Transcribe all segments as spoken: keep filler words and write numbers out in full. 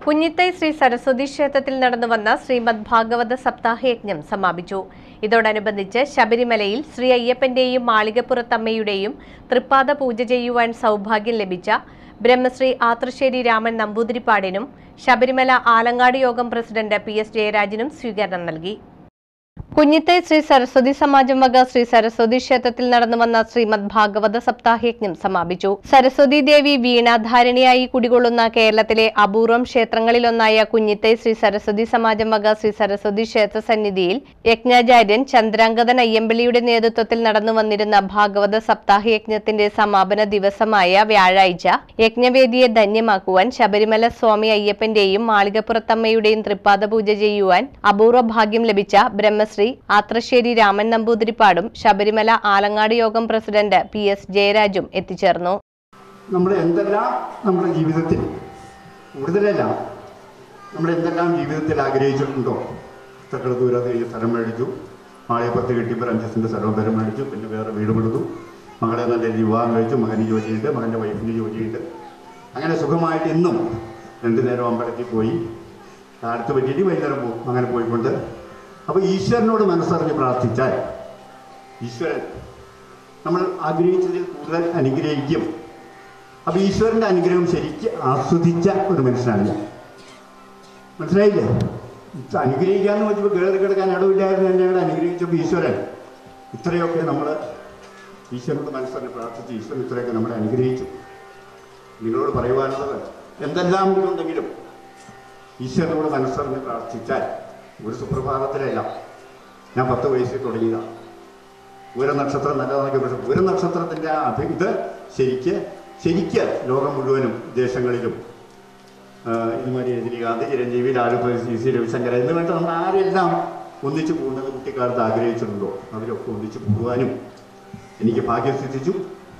കുഞ്ഞിത്തൈ ശ്രീ സരസ്വതി ക്ഷേത്രത്തിൽ നടന്നുവന്ന ശ്രീമദ് ഭാഗവത സപ്താഹയജ്ഞം സമാപിച്ചു. ഇതോടനുബന്ധിച്ച് ശബരിമലയിൽ ശ്രീ അയ്യപ്പന്റെയും മാളികപ്പുറത്തമ്മയുടെയും തൃപ്പാദ പൂജ ചെയ്യുവാൻ സൗഭാഗ്യം ലഭിച്ച ബ്രഹ്മശ്രീ ആത്രശ്ശേരി രാമൻ നമ്പൂതിരിപ്പാടിനും ശബരിമല ആലങ്ങാട് യോഗം പ്രസിഡന്റ് പി എസ് ജയരാജനും സ്വീകരണം നൽകി. കുഞ്ഞിത്തൈ ശ്രീ സരസ്വതി സമാജം വക ശ്രീ സരസ്വതി ക്ഷേത്രത്തിൽ നടന്നുവന്ന ശ്രീമദ് ഭാഗവത സപ്താഹയജ്ഞം സമാപിച്ചു. സരസ്വതി ദേവി വീണാധാരിണിയായി കുടികൊള്ളുന്ന കേരളത്തിലെ അപൂർവം ക്ഷേത്രങ്ങളിലൊന്നായ കുഞ്ഞിത്തൈ ശ്രീ സരസ്വതി സമാജം വക ശ്രീ സരസ്വതി ക്ഷേത്ര സന്നിധിയിൽ യജ്ഞാചാര്യൻ ചന്ദ്രാംഗതൻ അയ്യമ്പള്ളിയുടെ നേതൃത്വത്തിൽ നടന്നു വന്നിരുന്ന ഭാഗവത സപ്താഹയജ്ഞത്തിന്റെ സമാപന ദിവസമായ വ്യാഴാഴ്ച യജ്ഞവേദിയെ ധന്യമാക്കുവാൻ ശബരിമല സ്വാമി അയ്യപ്പന്റെയും മാളികപ്പുറത്തമ്മയുടെയും തൃപ്പാദ പൂജ ചെയ്യുവാൻ അപൂർവ ഭാഗ്യം ലഭിച്ച ബ്രഹ്മശ്രീ ആത്രശ്ശേരി രാമൻ നമ്പൂതിരിപ്പാടും ശബരിമല ആലങ്ങാട് യോഗം പ്രസിഡന്റ് പി എസ് ജയരാജും എത്തിച്ചേർന്നു. നമ്മൾ എന്തെല്ലാം നമ്മുടെ ജീവിതത്തിൽ കൂടുതലല്ല നമ്മൾ എന്തെല്ലാം ജീവിതത്തിൽ ആഗ്രഹിച്ചിട്ടുണ്ടോ, ഇത്ര ദൂരത്ത് ഈ സ്ഥലം മേടിച്ചു, മാളികപ്പുറത്ത് കിട്ടിയപ്പോൾ അഞ്ച് സെന്റ് സ്ഥലം പേര് മേടിച്ചു, പിന്നെ വേറെ വീട് കൊടുത്തു, മകളെ നല്ല വിവാഹം കഴിച്ചു, മകന് ജോലിയുണ്ട്, മകൻ്റെ വൈഫിന് ജോലിയുണ്ട്, അങ്ങനെ സുഖമായിട്ട് ഇന്നും രണ്ടു നേരം അമ്പലത്തിൽ പോയി അടുത്ത് പറ്റിയിട്ട് വൈകുന്നേരം പോകും. അങ്ങനെ പോയിക്കൊണ്ട് അപ്പോൾ ഈശ്വരനോട് മനസ്സറിഞ്ഞ് പ്രാർത്ഥിച്ചാൽ ഈശ്വരൻ നമ്മൾ ആഗ്രഹിച്ചതിൽ കൂടുതൽ അനുഗ്രഹിക്കും. അപ്പോൾ ഈശ്വരൻ്റെ അനുഗ്രഹം ശരിക്ക് ആസ്വദിച്ച ഒരു മനുഷ്യനാണ് ഞാൻ. മനസ്സിലായില്ലേ? അനുഗ്രഹിക്കാമെന്ന് വെച്ചപ്പോൾ കയറി കിടക്കാൻ ഇടവില്ലായിരുന്നു. എന്നെ അനുഗ്രഹിച്ചപ്പോൾ ഈശ്വരൻ ഇത്രയൊക്കെ നമ്മൾ ഈശ്വരനോട് മനസ്സറിഞ്ഞ് പ്രാർത്ഥിച്ച് ഈശ്വരൻ ഇത്രയൊക്കെ നമ്മളെ അനുഗ്രഹിച്ചു. നിങ്ങളോട് പറയുവാനുള്ളത് എന്തെല്ലാം ഉണ്ടെങ്കിലും ഈശ്വരനോട് മനസ്സറിഞ്ഞ് പ്രാർത്ഥിച്ചാൽ ഒരു സുപ്രഭാതത്തിലല്ല, ഞാൻ പത്ത് വയസ്സിൽ തുടങ്ങിയതാണ്. ഒരു നക്ഷത്രം നല്ലതാണെങ്കിൽ പക്ഷേ ഒരു നക്ഷത്രത്തിൻ്റെ അത് ഇത് ശരിക്ക് ശരിക്ക് ലോകം മുഴുവനും ദേശങ്ങളിലും ഇതുമാതിരി രജനീകാന്ത്, ചിരഞ്ജീവി, ലാലു, സി സി രവിശങ്കർ എന്ന് വേണ്ട നമ്മൾ ആരെല്ലാം ഒന്നിച്ചു കൂടുന്നത് കുട്ടിക്കാലത്ത് ആഗ്രഹിച്ചിട്ടുണ്ടോ അവരൊക്കെ ഒന്നിച്ചു കൂടുവാനും എനിക്ക് ഭാഗ്യം സിദ്ധിച്ചു.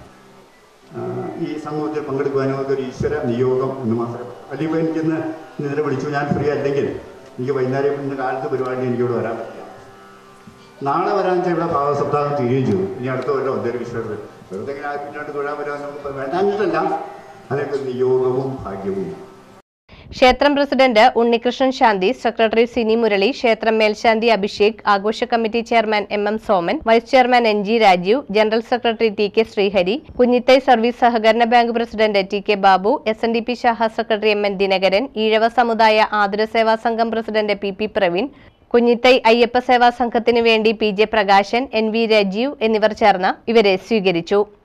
ഈ സമൂഹത്തിൽ പങ്കെടുക്കുവാനും ഒക്കെ ഒരു ഈശ്വര നിയോഗം എന്ന് മാത്രം. അല്ലെങ്കിൽ എനിക്കിന്ന് ഇന്നലെ വിളിച്ചു, ഞാൻ ഫ്രീ അല്ലെങ്കിൽ എനിക്ക് വൈകുന്നേരം ഇന്ന് കാലത്ത് പരിപാടി എനിക്കിവിടെ വരാൻ പറ്റില്ല. നാളെ വരാൻ വെച്ചാൽ ഇവിടെ ഭാഗസപ്താഹം തീരുകയും ചെയ്തു. ഇനി അടുത്ത കൊല്ലം ഒന്നര വിശ്വത്തിൽ വെറുതെ ഇങ്ങനെ പിന്നോട്ട് തൊഴാൻ വരാൻ നമുക്ക് വേണ്ടാഞ്ഞിട്ടല്ല, അതൊക്കെ നിയോഗവും ഭാഗ്യവും. ക്ഷേത്രം പ്രസിഡന്റ് ഉണ്ണികൃഷ്ണൻ ശാന്തി, സെക്രട്ടറി സിനി മുരളി, ക്ഷേത്രം മേൽശാന്തി അഭിഷേക്, ആഘോഷ committee chairman M M Soman, vice chairman N G Rajeev, general secretary T K Sreehari, Kunjithai service സഹകരണ bank president T K Babu, S N D P ശാഖ secretary M N Dinakaran, Ezhava സമുദായ ആതുര സേവാ സംഘം president P P Praveen, Kunjithai Ayyappa സേവാ സംഘത്തിനു വേണ്ടി P J Prakashan, N V Rajeev എന്നിവർ ചേർന്ന് ഇവരെ സ്വീകരിച്ചു.